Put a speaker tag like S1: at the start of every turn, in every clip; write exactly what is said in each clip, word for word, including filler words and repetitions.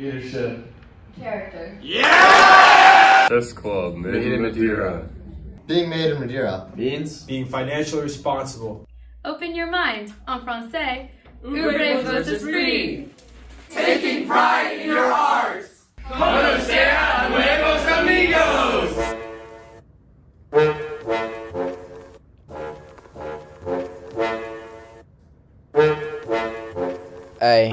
S1: Leadership.
S2: Character.
S1: Yeah!
S3: Chess club. Made, made in Madeira.
S4: Being made in Madeira.
S5: Means being financially responsible.
S2: Open your mind. En français. Ouvrez vos esprits.
S1: Taking pride in your hearts. Conocer a nuevos amigos.
S6: Hey.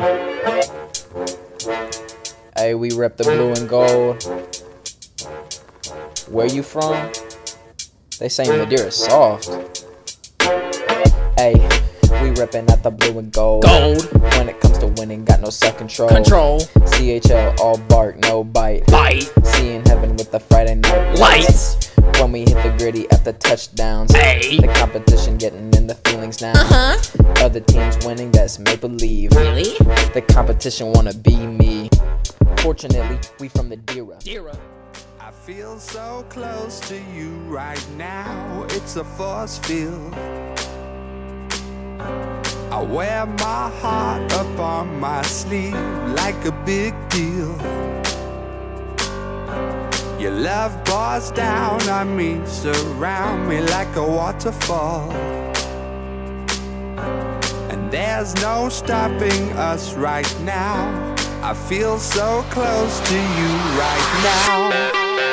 S6: Hey, we rep the blue and gold. Where you from? They say Madeira's soft. Hey, we reppin' at the blue and gold.
S7: Gold.
S6: When it comes to winning, got no self-control.
S7: Control.
S6: C H L, all bark, no bite.
S7: Bite.
S6: Seeing heaven with the Friday night
S7: Lights.
S6: When we hit the gritty after touchdowns.
S7: Hey.
S6: The competition getting in the feelings now.
S7: Uh-huh.
S6: Other teams winning, that's make believe.
S7: Really?
S6: The competition wanna be me. Fortunately, we from the Madeira.
S7: Madeira.
S8: I feel so close to you right now. It's a force field. I wear my heart up on my sleeve like a big deal. Your love pours down on me, surround me like a waterfall. And there's no stopping us right now. I feel so close to you right now.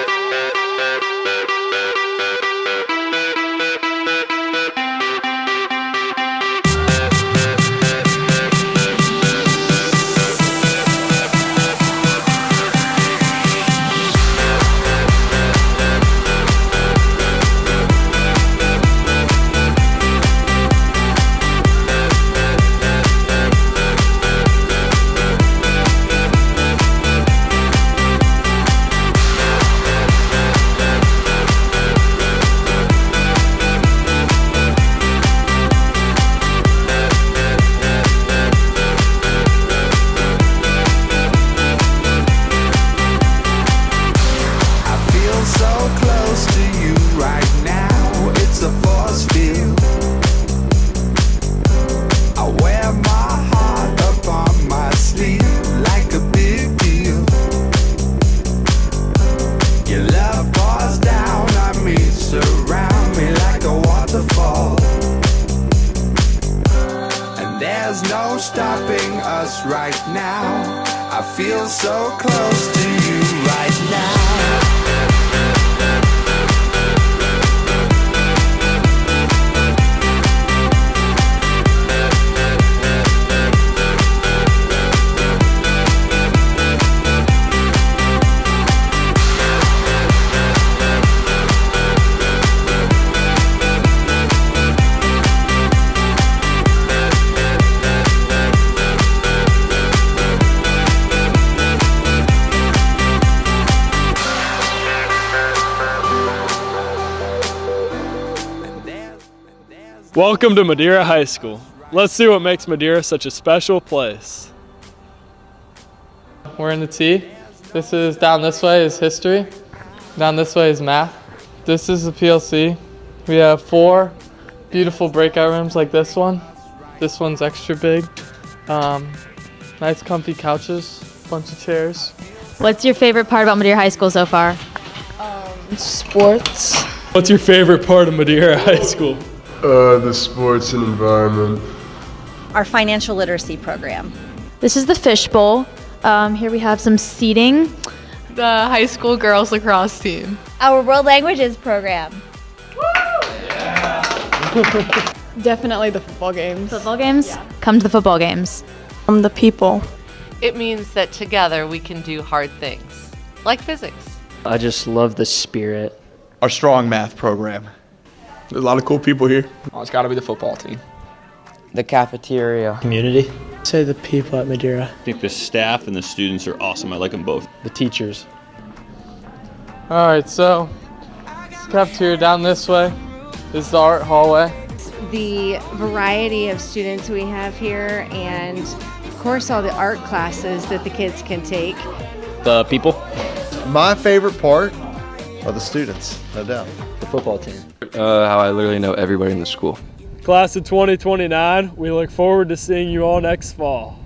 S8: There's no stopping us right now. I feel so close to you right now.
S9: Welcome to Madeira High School. Let's see what makes Madeira such a special place.
S10: We're in the T. This is down this way is history. Down this way is math. This is the P L C. We have four beautiful breakout rooms like this one. This one's extra big. Um, nice comfy couches, bunch of chairs.
S11: What's your favorite part about Madeira High School so far?
S12: Um, sports.
S9: What's your favorite part of Madeira High School?
S3: Uh, the sports and environment.
S12: Our financial literacy program.
S11: This is the fishbowl. Um, here we have some seating.
S13: The high school girls lacrosse team.
S12: Our world languages program.
S13: Woo! Yeah.
S14: Definitely the football games.
S11: Football games?
S14: Yeah.
S11: Come to the football games.
S14: Um, the people.
S13: It means that together we can do hard things, like physics.
S15: I just love the spirit.
S5: Our strong math program. There's a lot of cool people here.
S16: Oh, it's got to be the football team.
S6: The cafeteria.
S15: Community.
S10: I'd say the people at Madeira.
S17: I think the staff and the students are awesome. I like them both.
S15: The teachers.
S10: All right, so this cafeteria down this way. This is the art hallway.
S18: The variety of students we have here, and of course all the art classes that the kids can take.
S15: The people.
S4: My favorite part are the students, no doubt.
S15: The football team.
S19: Uh, how I literally know everybody in the school.
S9: Class of twenty twenty-nine, we look forward to seeing you all next fall.